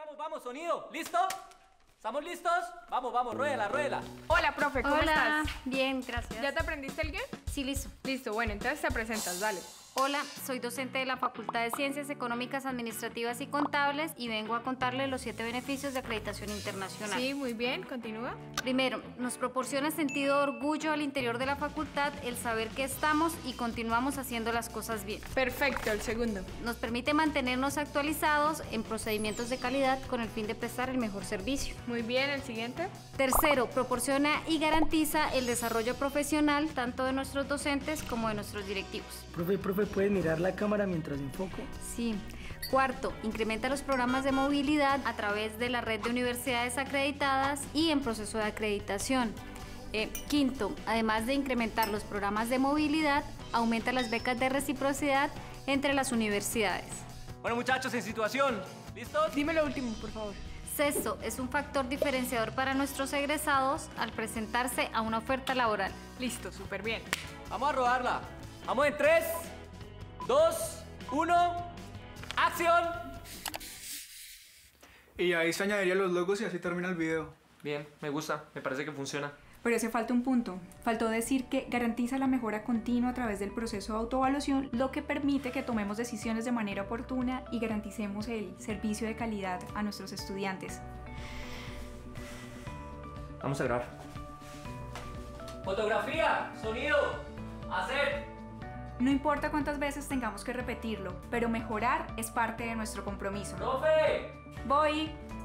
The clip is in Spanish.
Vamos, sonido. ¿Listo? ¿Estamos listos? Vamos, ruédela. Hola, profe, ¿cómo Hola, estás? bien, gracias. ¿Ya te aprendiste el guión? Sí, listo. Listo, bueno, entonces te presentas, dale. Hola, soy docente de la Facultad de Ciencias Económicas, Administrativas y Contables y vengo a contarle los 7 beneficios de acreditación internacional. Sí, muy bien, continúa. Primero, nos proporciona sentido de orgullo al interior de la facultad el saber que estamos y continuamos haciendo las cosas bien. Perfecto, el segundo. Nos permite mantenernos actualizados en procedimientos de calidad con el fin de prestar el mejor servicio. Muy bien, el siguiente. Tercero, proporciona y garantiza el desarrollo profesional tanto de nuestros docentes como de nuestros directivos. Profe, ¿puedes mirar la cámara mientras enfoco? Sí. Cuarto, incrementa los programas de movilidad a través de la red de universidades acreditadas y en proceso de acreditación. Quinto, además de incrementar los programas de movilidad, aumenta las becas de reciprocidad entre las universidades. Bueno, muchachos, en situación. ¿Listos? Dime lo último, por favor. Sexto, es un factor diferenciador para nuestros egresados al presentarse a una oferta laboral. Listo, súper bien. Vamos a rodarla. Vamos en 3, 2, 1. ¡Acción! Y ahí se añadirían los logos y así termina el video. Bien, me gusta. Me parece que funciona. Pero hace falta un punto. Faltó decir que garantiza la mejora continua a través del proceso de autoevaluación, lo que permite que tomemos decisiones de manera oportuna y garanticemos el servicio de calidad a nuestros estudiantes. Vamos a grabar. Fotografía, sonido, hacer. No importa cuántas veces tengamos que repetirlo, pero mejorar es parte de nuestro compromiso. ¡Profe! Voy.